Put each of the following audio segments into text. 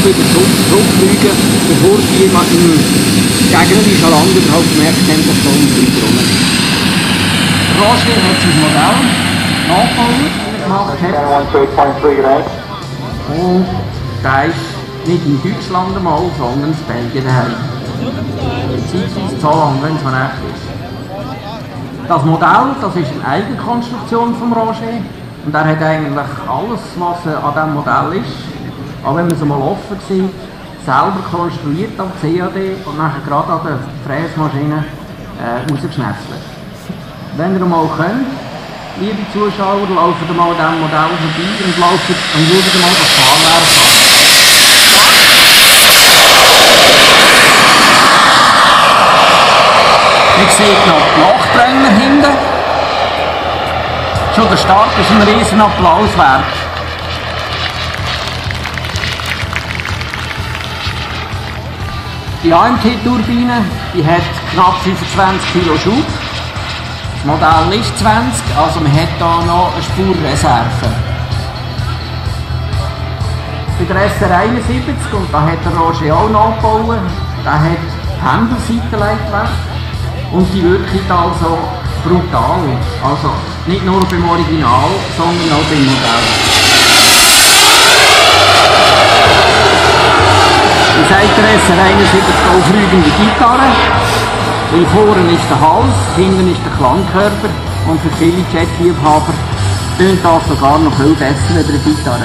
wieder zurückfliegen, bevor die im gegnerischen Land überhaupt gemerkt haben, dass da ein Flieger rum ist. Roger hat sein Modell nachgebaut, gemacht hat. Und der ist nicht in Deutschland einmal, sondern in Belgien daheim. Beziehungsweise so lange, wenn es so recht ist. Das Modell, das ist eine Eigenkonstruktion von Roger. Und er hat eigentlich alles, was an diesem Modell ist, auch wenn man es mal offen sieht, selber konstruiert am CAD und nachher gerade an der Fräsmaschine rausgeschnetzelt. Wenn ihr mal könnt, liebe Zuschauer, laufen ihr mal an diesem Modell vorbei und schaut mal das Fahrwerk an. Ihr seht noch die Lochtrenner hinten. Schon der Start ist ein riesen Applaus wert. Die AMT-Turbine hat knapp 25 Kilo Schub. Das Modell ist 20, also man hat hier noch eine Spurreserve. Bei der SR71, und da hat der Roger auch nachgebaut, der hat Pendelseitenleitwerk. Und die wirkt also brutal. Also nicht nur beim Original, sondern auch beim Modell. Wie sagt der SR71 aufrügende Gitarre? Weil vorne ist der Hals, hinten ist der Klangkörper und für viele Jet-Liebhaber tönt das sogar noch viel besser als eine Gitarre.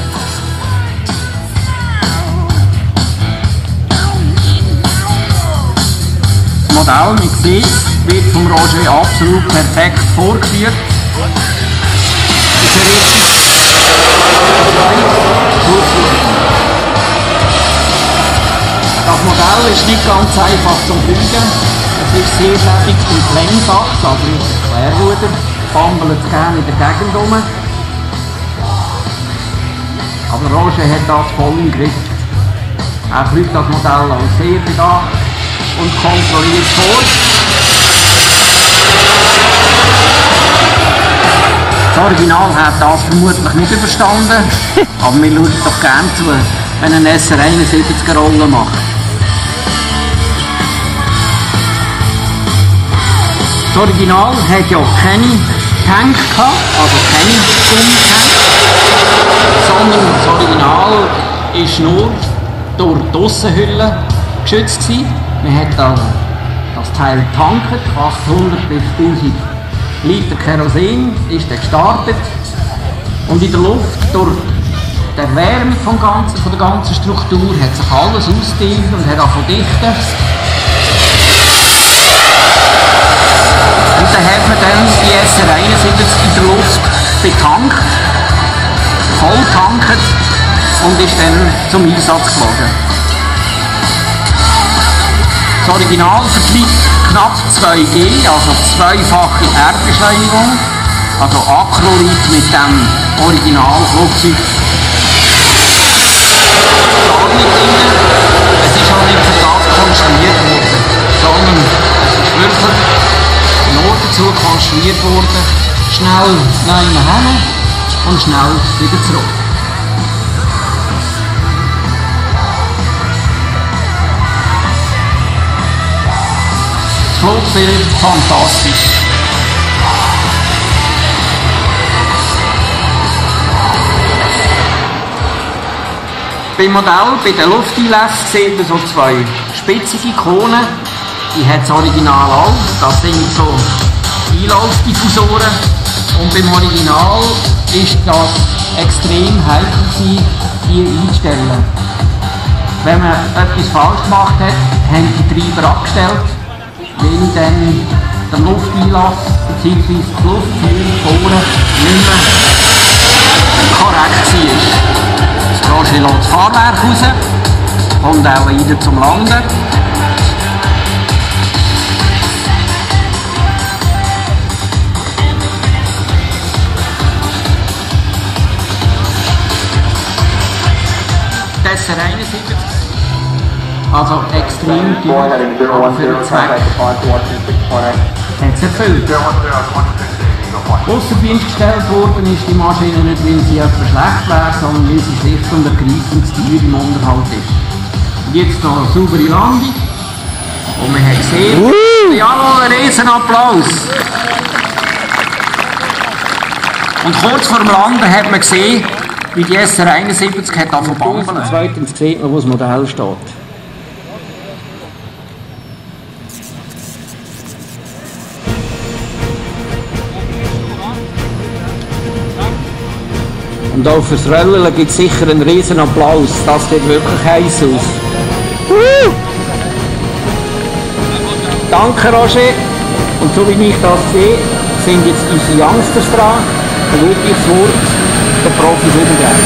Das Modell, man sieht, wird vom Roger absolut perfekt vorgeführt. Das Modell ist nicht ganz einfach zum Fliegen. Es ist sehr schäbig und Längsachs, also mit dem Querruder, bambelt es gerne in der Gegend rum. Aber Roger hat das voll im Griff. Er fliegt das Modell auch sehr bedacht und kontrolliert vor. Das Original hat das vermutlich nicht überstanden, aber wir schauen doch gerne zu, wenn ein SR71 eine Rolle macht. Das Original hat ja keine Tank gehabt, also keine Gummitank, sondern das Original ist nur durch die Aussenhülle geschützt gewesen. Man hat das Teil getankt, 800 bis 1000 Liter Kerosin, ist dann gestartet und in der Luft durch die Erwärmung von der ganzen Struktur hat sich alles ausgedehnt und hat angefangen zu dichten. Und dann hat man dann die SR71 in der Luft betankt, voll tankt und ist dann zum Einsatz geflogen. Das Original vertreibt knapp 2G, also zweifache Erdbeschleunigung, also Acrolit mit dem Originalflugzeug. Gar nicht drin, es ist auch nicht für das konstruiert worden, sondern es ist wirklich nur dazu konstruiert worden, schnell nein hin und schnell wieder zurück. Das Flugbild fantastisch. Beim Modell, bei den Lufteinlässen, seht ihr so zwei spitzige Ikonen. Die hat das Original auch. Das sind so Einlaufdiffusoren. Und beim Original ist das extrem heikel, die einzustellen. Wenn man etwas falsch gemacht hat, haben die Treiber abgestellt, weil dann der Lufteinlass bzw. das Luftführen vorne nicht mehr korrekt war. Das Roger lässt das Fahrwerk raus und auch wieder zum Landen. Das SR71. Also extrem teuer, aber für den Zweck hat es erfüllt. Ausser Dienst gestellt worden ist die Maschine nicht, weil sie etwas schlecht wäre, sondern weil sie schlicht und ergreifend zu teuer im Unterhalt ist. Und jetzt noch eine saubere Landung. Und man hat gesehen, jawohl, ein riesen Applaus. Und kurz vor dem Landen hat man gesehen, wie die SR-71 hat angefangen zu bambeln. Zweitens sieht man, wo das Modell steht. Und auch fürs Röllen gibt es sicher einen riesen Applaus. Das sieht wirklich heiß aus. Danke, Roger. Und so wie ich das sehe, sind jetzt unsere Youngsters dran. Und wirklich das Wort der Profis übergeben.